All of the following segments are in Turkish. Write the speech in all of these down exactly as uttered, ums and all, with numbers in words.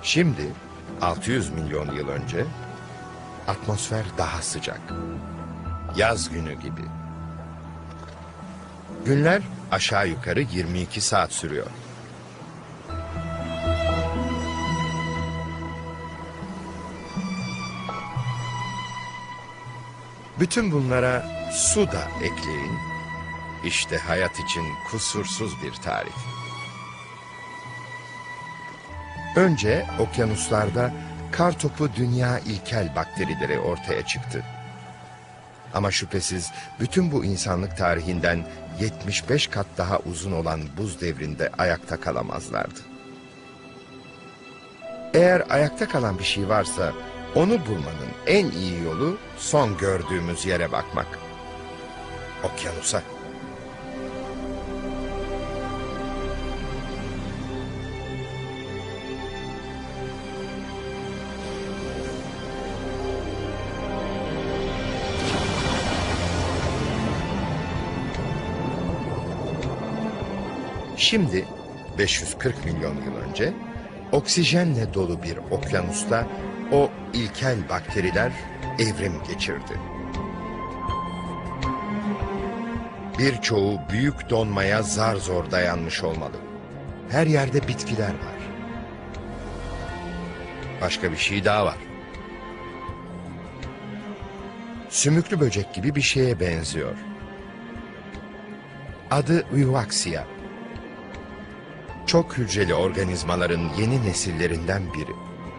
Şimdi altı yüz milyon yıl önce atmosfer daha sıcak. Yaz günü gibi. Günler aşağı yukarı yirmi iki saat sürüyor. Bütün bunlara su da ekleyin. İşte hayat için kusursuz bir tarif. Önce okyanuslarda kartopu dünya ilkel bakterileri ortaya çıktı. Ama şüphesiz bütün bu insanlık tarihinden yetmiş beş kat daha uzun olan buz devrinde ayakta kalamazlardı. Eğer ayakta kalan bir şey varsa onu bulmanın en iyi yolu son gördüğümüz yere bakmak. Okyanusa. Şimdi beş yüz kırk milyon yıl önce oksijenle dolu bir okyanusta o ilkel bakteriler evrim geçirdi. Birçoğu büyük donmaya zar zor dayanmış olmalı. Her yerde bitkiler var. Başka bir şey daha var. Sümüklü böcek gibi bir şeye benziyor. Adı Vivaxia. Çok hücreli organizmaların yeni nesillerinden biri.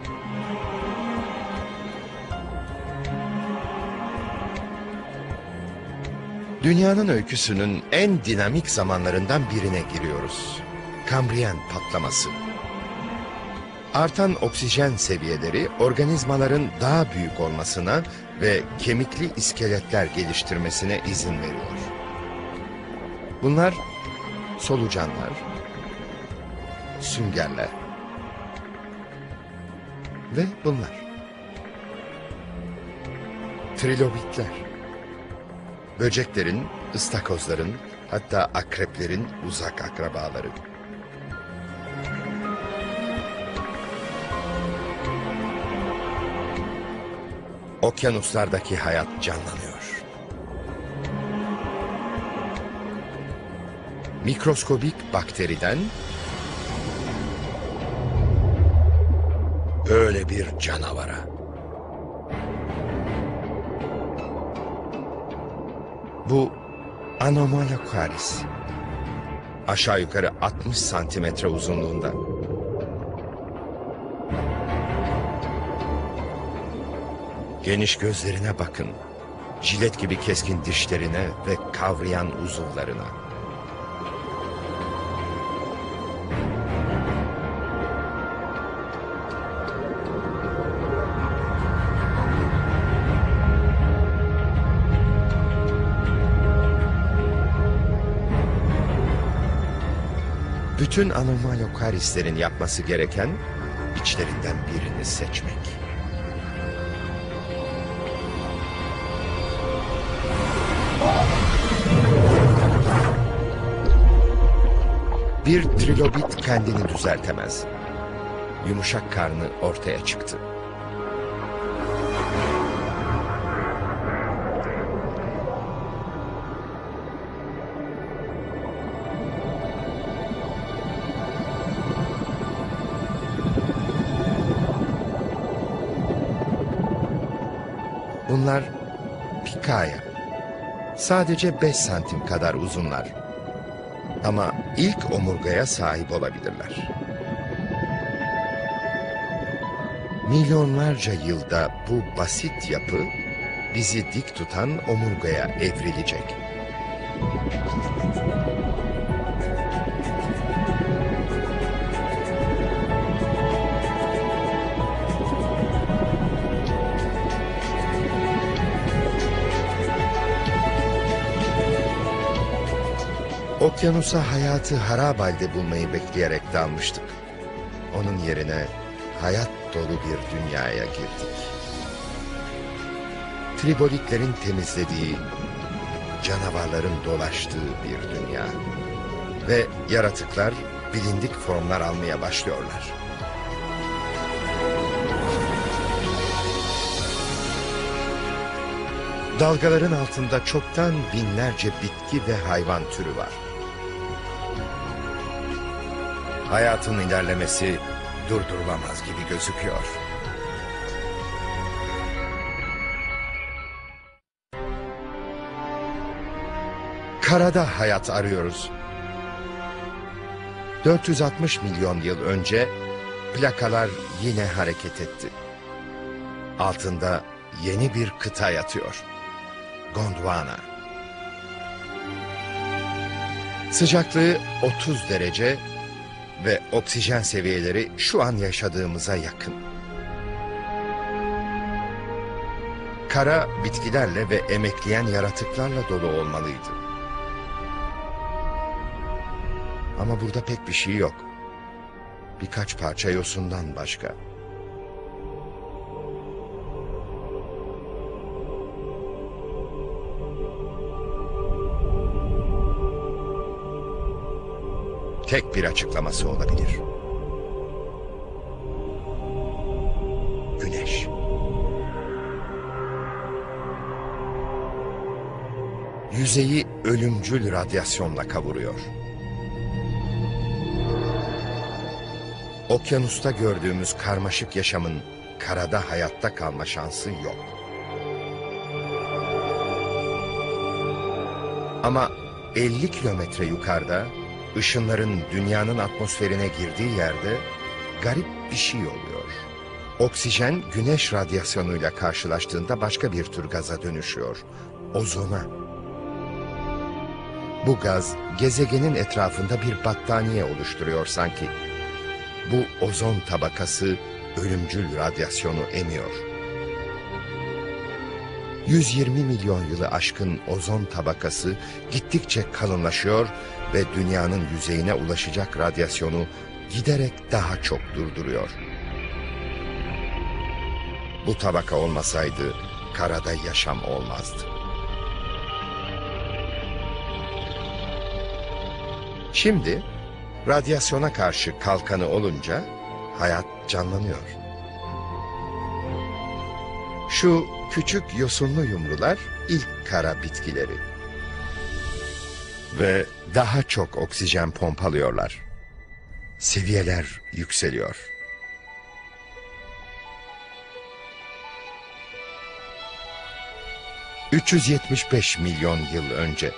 Dünyanın öyküsünün en dinamik zamanlarından birine giriyoruz. Kambriyen patlaması. Artan oksijen seviyeleri organizmaların daha büyük olmasına ve kemikli iskeletler geliştirmesine izin veriyor. Bunlar solucanlar, süngerler ve bunlar. Trilobitler. Böceklerin, ıstakozların, hatta akreplerin uzak akrabaları. Okyanuslardaki hayat canlanıyor. Mikroskobik bakteriden böyle bir canavara. Bu Anomalocaris. Aşağı yukarı altmış santimetre uzunluğunda. Geniş gözlerine bakın. Jilet gibi keskin dişlerine ve kavrayan uzuvlarına. Bütün Anomalocaris'lerin yapması gereken içlerinden birini seçmek. Bir trilobit kendini düzeltemez. Yumuşak karnı ortaya çıktı. Bunlar Pikaya. Sadece beş santim kadar uzunlar. Ama ilk omurgaya sahip olabilirler. Milyonlarca yılda bu basit yapı bizi dik tutan omurgaya evrilecek. Okyanusa hayatı harap halde bulmayı bekleyerek dalmıştık. Onun yerine hayat dolu bir dünyaya girdik. Tribolitlerin temizlediği, canavarların dolaştığı bir dünya. Ve yaratıklar bilindik formlar almaya başlıyorlar. Dalgaların altında çoktan binlerce bitki ve hayvan türü var. Hayatın ilerlemesi durdurulamaz gibi gözüküyor. Karada hayat arıyoruz. dört yüz altmış milyon yıl önce plakalar yine hareket etti. Altında yeni bir kıta yatıyor. Gondwana. Sıcaklığı otuz derece ve oksijen seviyeleri şu an yaşadığımıza yakın. Kara bitkilerle ve emekleyen yaratıklarla dolu olmalıydı. Ama burada pek bir şey yok. Birkaç parça yosundan başka. Tek bir açıklaması olabilir. Güneş. Yüzeyi ölümcül radyasyonla kavuruyor. Okyanusta gördüğümüz karmaşık yaşamın karada hayatta kalma şansı yok. Ama elli kilometre yukarıda, ışınların dünyanın atmosferine girdiği yerde garip bir şey oluyor. Oksijen güneş radyasyonuyla karşılaştığında başka bir tür gaza dönüşüyor. Ozona. Bu gaz gezegenin etrafında bir battaniye oluşturuyor sanki. Bu ozon tabakası ölümcül radyasyonu emiyor. yüz yirmi milyon yılı aşkın ozon tabakası gittikçe kalınlaşıyor ve dünyanın yüzeyine ulaşacak radyasyonu giderek daha çok durduruyor. Bu tabaka olmasaydı karada yaşam olmazdı. Şimdi radyasyona karşı kalkanı olunca hayat canlanıyor. Şu küçük yosunlu yumrular ilk kara bitkileri. Ve daha çok oksijen pompalıyorlar. Seviyeler yükseliyor. üç yüz yetmiş beş milyon yıl önce.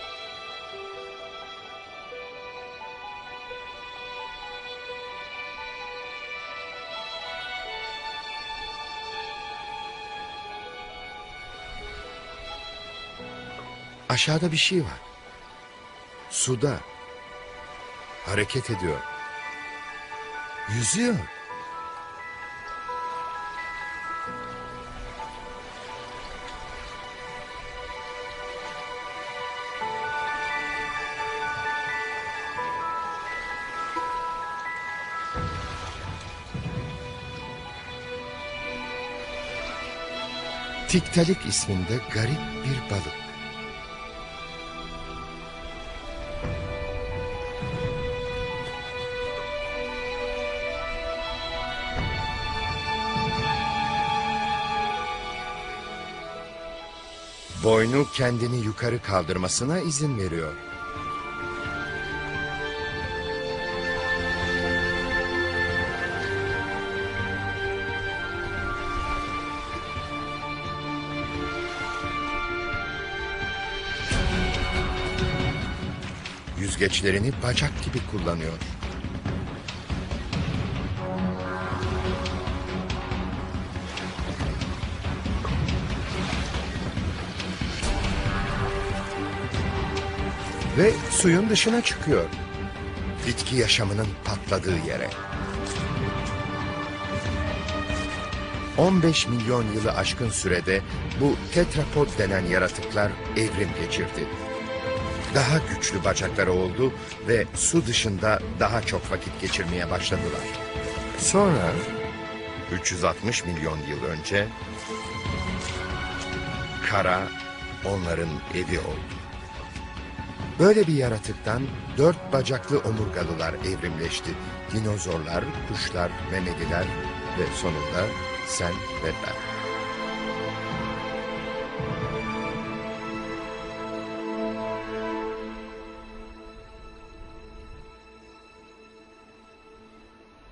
Aşağıda bir şey var. Suda. Hareket ediyor. Yüzüyor. Tiktalik isminde garip bir balık. Boynu kendini yukarı kaldırmasına izin veriyor. Yüzgeçlerini bacak gibi kullanıyor. Ve suyun dışına çıkıyor. Bitki yaşamının patladığı yere. on beş milyon yılı aşkın sürede bu tetrapod denen yaratıklar evrim geçirdi. Daha güçlü bacakları oldu ve su dışında daha çok vakit geçirmeye başladılar. Sonra üç yüz altmış milyon yıl önce kara onların evi oldu. Böyle bir yaratıktan dört bacaklı omurgalılar evrimleşti. Dinozorlar, kuşlar, memeliler ve sonunda sen ve ben.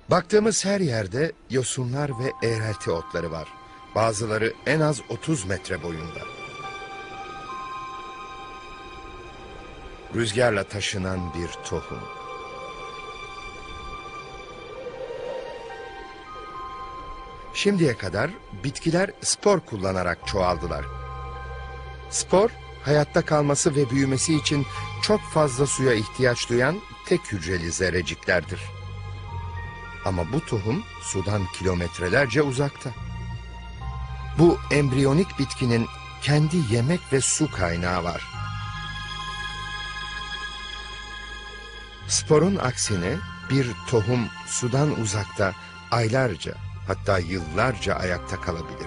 Baktığımız her yerde yosunlar ve eğrelti otları var. Bazıları en az otuz metre boyunda. Rüzgarla taşınan bir tohum. Şimdiye kadar bitkiler spor kullanarak çoğaldılar. Spor, hayatta kalması ve büyümesi için çok fazla suya ihtiyaç duyan tek hücreli zerreciklerdir. Ama bu tohum sudan kilometrelerce uzakta. Bu embriyonik bitkinin kendi yemek ve su kaynağı var. Sporun aksine bir tohum sudan uzakta aylarca, hatta yıllarca ayakta kalabilir.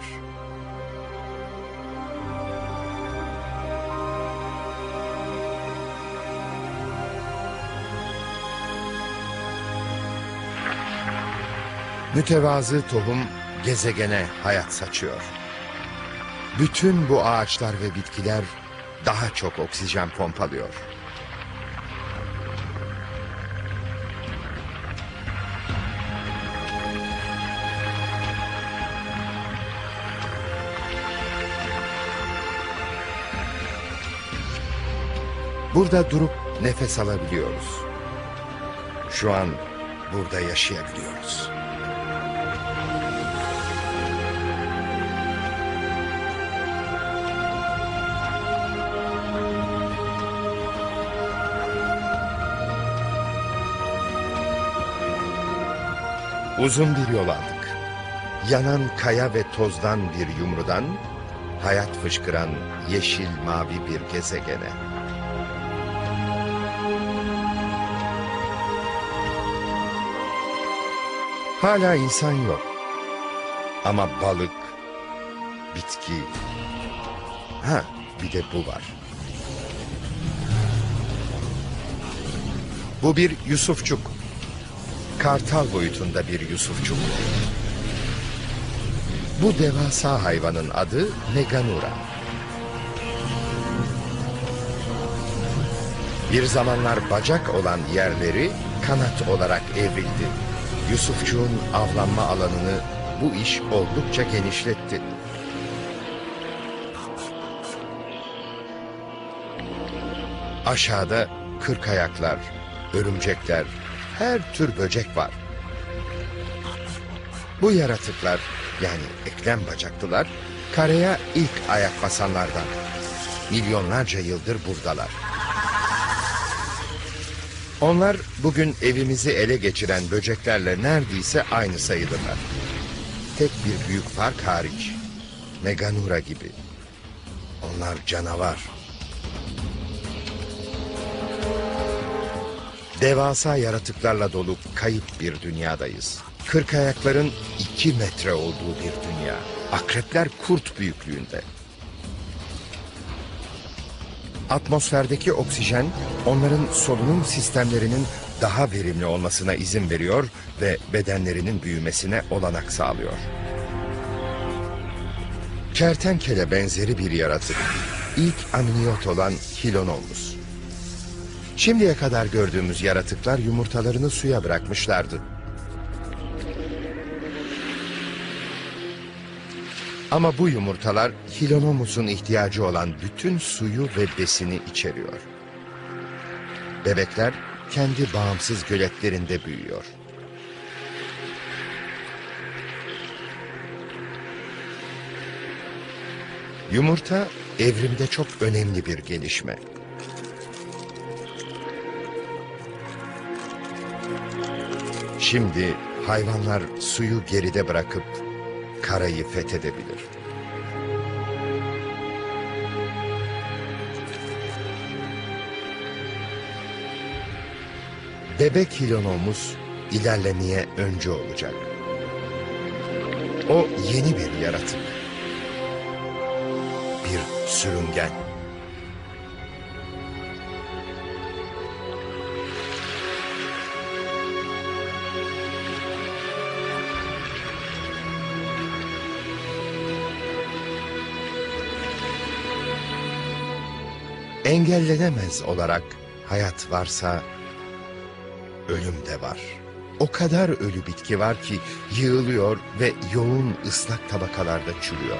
Mütevazı tohum gezegene hayat saçıyor. Bütün bu ağaçlar ve bitkiler daha çok oksijen pompalıyor. Burada durup nefes alabiliyoruz. Şu an burada yaşayabiliyoruz. Uzun bir yol aldık. Yanan kaya ve tozdan bir yumrudan, hayat fışkıran yeşil mavi bir gezegene. Hala insan yok. Ama balık, bitki... Ha, bir de bu var. Bu bir Yusufçuk. Kartal boyutunda bir Yusufçuk. Bu devasa hayvanın adı Meganura. Bir zamanlar bacak olan yerleri kanat olarak evrildi. Yusufçuğun avlanma alanını bu iş oldukça genişletti. Aşağıda kırkayaklar, örümcekler, her tür böcek var. Bu yaratıklar, yani eklem bacaklılar, karaya ilk ayak basanlardan. Milyonlarca yıldır buradalar. Onlar bugün evimizi ele geçiren böceklerle neredeyse aynı sayılırlar. Tek bir büyük fark hariç. Meganura gibi. Onlar canavar. Devasa yaratıklarla dolu kayıp bir dünyadayız. Kırkayakların iki metre olduğu bir dünya. Akrepler kurt büyüklüğünde. Atmosferdeki oksijen onların solunum sistemlerinin daha verimli olmasına izin veriyor ve bedenlerinin büyümesine olanak sağlıyor. Kertenkele benzeri bir yaratık. İlk amniyot olan Hilonomus. Şimdiye kadar gördüğümüz yaratıklar yumurtalarını suya bırakmışlardı. Ama bu yumurtalar Hilonomus'un ihtiyacı olan bütün suyu ve besini içeriyor. Bebekler kendi bağımsız göletlerinde büyüyor. Yumurta evrimde çok önemli bir gelişme. Şimdi hayvanlar suyu geride bırakıp karayı fethedebilir. Bebek Hilonomus ilerlemeye öncü olacak. O yeni bir yaratık. Bir sürüngen. Engellenemez olarak hayat varsa ölüm de var. O kadar ölü bitki var ki yığılıyor ve yoğun ıslak tabakalarda çürüyor.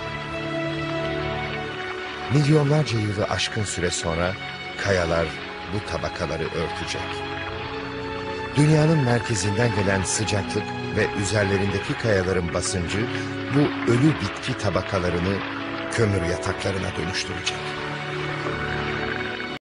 Milyonlarca yılı aşkın süre sonra kayalar bu tabakaları örtecek. Dünyanın merkezinden gelen sıcaklık ve üzerlerindeki kayaların basıncı bu ölü bitki tabakalarını kömür yataklarına dönüştürecek.